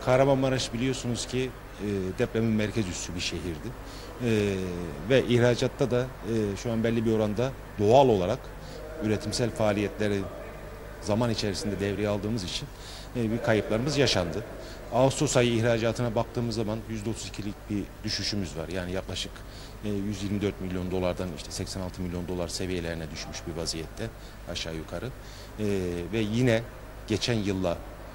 Kahramanmaraş biliyorsunuz ki depremin merkez üssü bir şehirdi. Ve ihracatta da şu an belli bir oranda doğal olarak üretimsel faaliyetleri zaman içerisinde devreye aldığımız için bir kayıplarımız yaşandı. Ağustos ayı ihracatına baktığımız zaman %32'lik bir düşüşümüz var. Yani yaklaşık 124 milyon dolardan işte 86 milyon dolar seviyelerine düşmüş bir vaziyette aşağı yukarı. Ve yine geçen yılla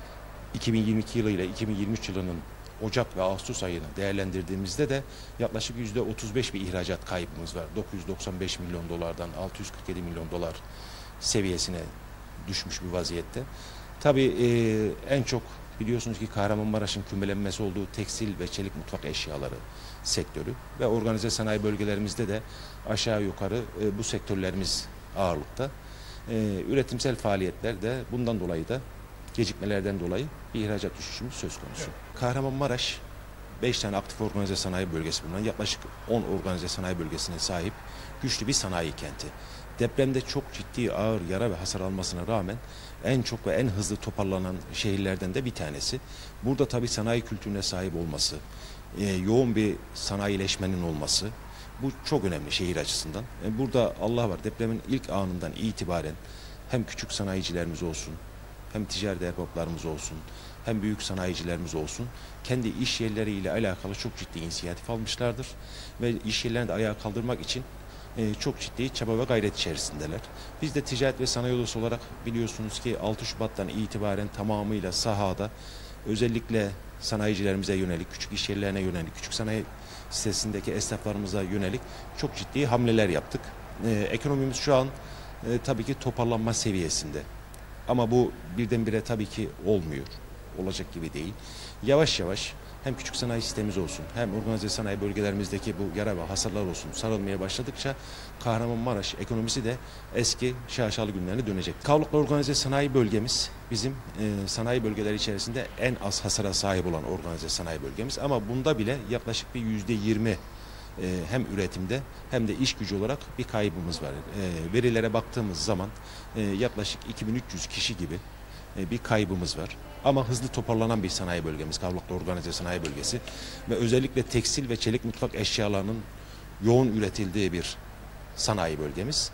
2022 yılı ile 2023 yılının Ocak ve Ağustos ayını değerlendirdiğimizde de yaklaşık %35 bir ihracat kaybımız var. 995 milyon dolardan 647 milyon dolar seviyesine düşmüş bir vaziyette. Tabii en çok biliyorsunuz ki Kahramanmaraş'ın kümelenmesi olduğu tekstil ve çelik mutfak eşyaları sektörü ve organize sanayi bölgelerimizde de aşağı yukarı bu sektörlerimiz ağırlıkta. Üretimsel faaliyetler de bundan dolayı da gecikmelerden dolayı bir ihracat düşüşümüz söz konusu. Evet. Kahramanmaraş 5 tane aktif organize sanayi bölgesi bulunan yaklaşık 10 organize sanayi bölgesine sahip güçlü bir sanayi kenti. Depremde çok ciddi ağır yara ve hasar almasına rağmen en çok ve en hızlı toparlanan şehirlerden de bir tanesi. Burada tabii sanayi kültürüne sahip olması, yoğun bir sanayileşmenin olması bu çok önemli şehir açısından. Burada Allah var, depremin ilk anından itibaren hem küçük sanayicilerimiz olsun, hem ticari derbaplarımız olsun, hem büyük sanayicilerimiz olsun, kendi iş yerleriyle alakalı çok ciddi inisiyatif almışlardır. Ve iş yerlerini de ayağa kaldırmak için çok ciddi çaba ve gayret içerisindeler. Biz de Ticaret ve Sanayi Odası olarak biliyorsunuz ki 6 Şubat'tan itibaren tamamıyla sahada özellikle sanayicilerimize yönelik, küçük iş yerlerine yönelik, küçük sanayi sitesindeki esnaflarımıza yönelik çok ciddi hamleler yaptık. Ekonomimiz şu an tabii ki toparlanma seviyesinde. Ama bu birdenbire tabii ki olmuyor. Olacak gibi değil. Yavaş yavaş hem küçük sanayi sistemimiz olsun, hem organize sanayi bölgelerimizdeki bu yara ve hasarlar olsun sarılmaya başladıkça Kahramanmaraş ekonomisi de eski şaşalı günlerine dönecek. Kavluklu organize sanayi bölgemiz bizim sanayi bölgeleri içerisinde en az hasara sahip olan organize sanayi bölgemiz. Ama bunda bile yaklaşık bir %20 hem üretimde hem de iş gücü olarak bir kaybımız var. Verilere baktığımız zaman yaklaşık 2300 kişi gibi bir kaybımız var. Ama hızlı toparlanan bir sanayi bölgemiz, Kavlaklı Organize Sanayi Bölgesi ve özellikle tekstil ve çelik mutfak eşyalarının yoğun üretildiği bir sanayi bölgemiz.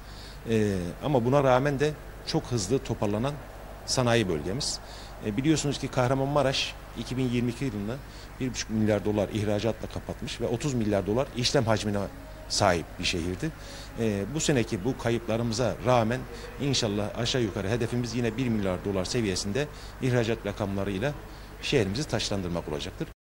Ama buna rağmen de çok hızlı toparlanan sanayi bölgemiz. Biliyorsunuz ki Kahramanmaraş 2022 yılında 1,5 milyar dolar ihracatla kapatmış ve 30 milyar dolar işlem hacmine sahip bir şehirdi. Bu seneki bu kayıplarımıza rağmen inşallah aşağı yukarı hedefimiz yine 1 milyar dolar seviyesinde ihracat rakamlarıyla şehrimizi taşlandırmak olacaktır.